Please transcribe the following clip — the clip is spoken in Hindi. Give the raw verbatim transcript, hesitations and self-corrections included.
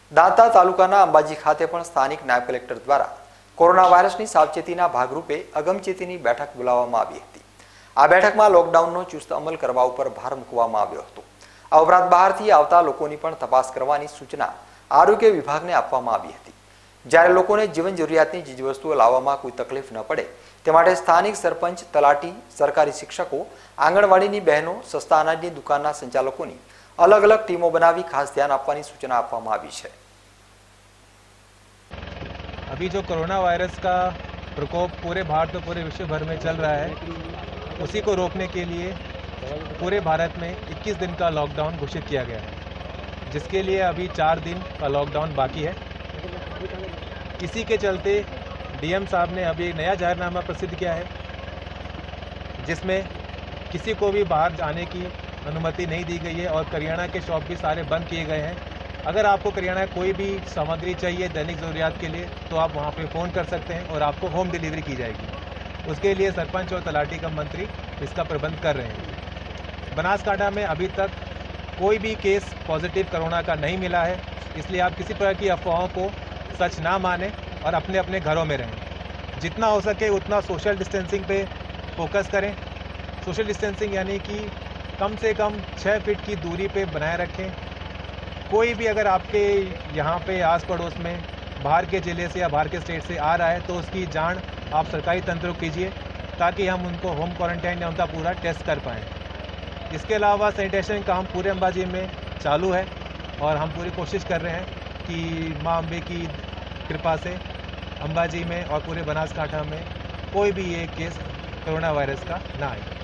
દાંતા તાલુકાના અંબાજી ખાતે પણ સ્થાનિક નાયબ કલેક્ટર દ્વારા કોરોના વાયરસની સાવચેતીના ભાગરૂપે અગમચેતીની બેઠક બોલાવવામાં આવી હતી। આ બેઠકમાં લોકડાઉનનો ચુસ્ત અમલ કરવા ઉપર ભાર મૂકવામાં આવ્યો હતો। આ ઉપરાંત બહારથી આવતા લોકોની પણ તપાસ કરવાની સૂચના આરોગ્ય વિભાગને આપવામાં આવી હતી। જ્યારે લોકોને જીવન જરૂરિયાતની ચીજવસ્તુઓ લાવવામાં કોઈ તકલીફ ન પડે તે માટે સ્થાનિક સરપંચ, તલાટી, સરકારી શિક્ષકો, આંગણવાડીની બહેનો, સસ્તા અનાજની દુકાનના સંચાલકોની अलग अलग टीमों बनावी खास ध्यान આપવાની सूचना આપવામાં આવી છે। अभी जो कोरोना वायरस का प्रकोप पूरे भारत और पूरे विश्व भर में चल रहा है, उसी को रोकने के लिए पूरे भारत में इक्कीस दिन का लॉकडाउन घोषित किया गया है, जिसके लिए अभी चार दिन का लॉकडाउन बाकी है। इसी के चलते डीएम साहब ने अभी नया जाहिरनामा प्रसिद्ध किया है, जिसमें किसी को भी बाहर जाने की अनुमति नहीं दी गई है और करियाना के शॉप भी सारे बंद किए गए हैं। अगर आपको करियाना कोई भी सामग्री चाहिए दैनिक ज़रूरियात के लिए तो आप वहां पे फ़ोन कर सकते हैं और आपको होम डिलीवरी की जाएगी। उसके लिए सरपंच और तलाटी का मंत्री इसका प्रबंध कर रहे हैं। बनासकांठा में अभी तक कोई भी केस पॉजिटिव कोरोना का नहीं मिला है, इसलिए आप किसी प्रकार की अफवाहों को सच ना माने और अपने अपने घरों में रहें। जितना हो सके उतना सोशल डिस्टेंसिंग पे फोकस करें। सोशल डिस्टेंसिंग यानी कि कम से कम छः फीट की दूरी पे बनाए रखें। कोई भी अगर आपके यहाँ पे आस पड़ोस में बाहर के ज़िले से या बाहर के स्टेट से आ रहा है तो उसकी जान आप सरकारी तंत्र को कीजिए, ताकि हम उनको होम क्वारंटाइन या उनका पूरा टेस्ट कर पाएँ। इसके अलावा सैनिटेशन काम पूरे अंबाजी में चालू है और हम पूरी कोशिश कर रहे हैं कि माँ अम्बे की कृपा से अंबाजी में और पूरे बनासकांठा में कोई भी ये केस कोरोना वायरस का ना आए।